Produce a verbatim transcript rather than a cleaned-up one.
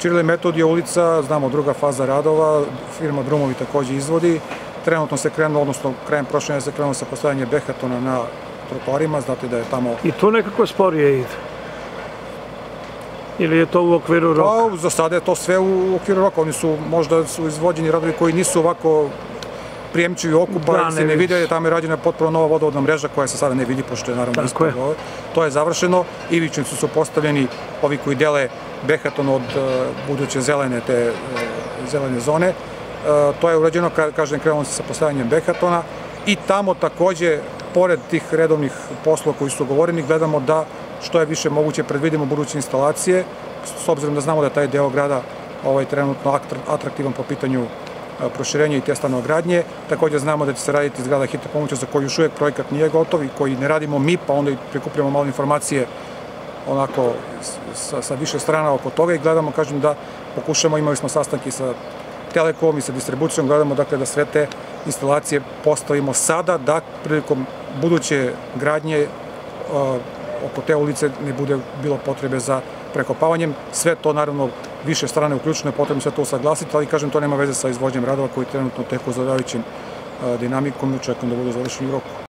Ćirila i Metodija ulica, znamo druga faza radova, firma Drumovi takođe izvodi. Trenutno se krenulo, odnosno krajem prošle nedelje se krenulo sa postavljanje behatona na trotoarima, znate da je tamo... I to nekako sporije ide? Ili je to u okviru roka? Pa, za sada je to sve u okviru roka. Oni su, možda su izvođeni radovi koji nisu ovako prijemčivi oku, pa se ne vide, tamo je rađena potpuno nova vodovodna mreža koja se sada ne vidi, pošto je naravno ispod. To je završeno, ivičnici su postavljeni, ovi koji dele behaton od buduće zelene te zelene zone. To je urađeno, kažem, krenulo se sa postavljanjem behatona i tamo takođe, pored tih redovnih poslova koji su govoreni, gledamo da što je više moguće predvidimo buduće instalacije, s obzirom da znamo da je taj deo grada trenutno atraktivan po pitanju proširenja i te stanogradnje. Takođe znamo da će se raditi zgrada hitne pomoći za koju još uvijek projekat nije gotov i koji ne radimo mi, pa onda i prikupljamo malo informacije onako sa više strana oko toga i gledamo, kažem, da pokušamo, imali smo sastanke sa Telekom i sa distribucijom, gledamo dakle da sve te instalacije postavimo sada, da prilikom buduće gradnje oko te ulice ne bude bilo potrebe za prekopavanjem. Sve to, naravno, više strane uključeno je potrebno sve to usaglasiti, ali, kažem, to nema veze sa izvođenjem radova koji trenutno teku zadovoljavajućim dinamikom i očekujem da budu završeni u roku.